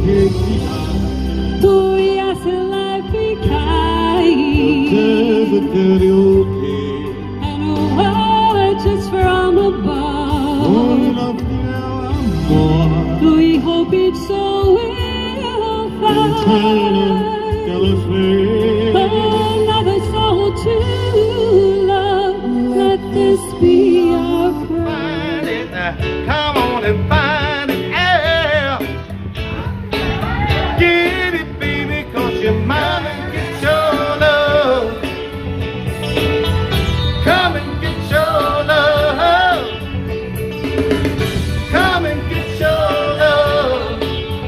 Tu haces la eficaz. And a word just from above. Tu hijo so will find another soul to love. Let this be our prayer. Come on and find it, yeah. Get it, baby, 'cause your mama and get your love. Come and get your love. Come and get your love.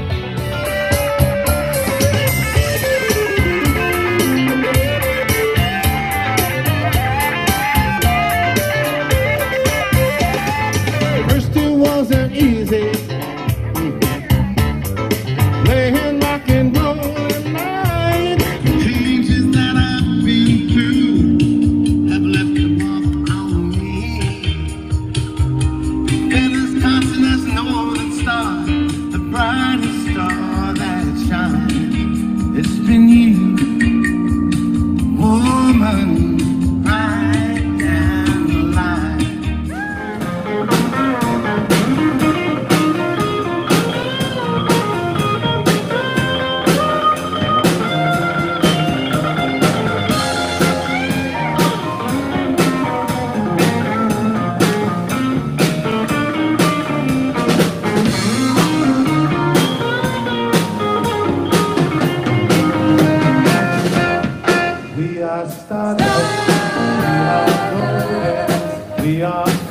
First it wasn't easy. Laying rock and roll at night. The changes that I've been through have left a mark on me. And as constant as the northern star, the brightest star that shines, it's been you, woman, right down the line. We are stardust, we are golden, we are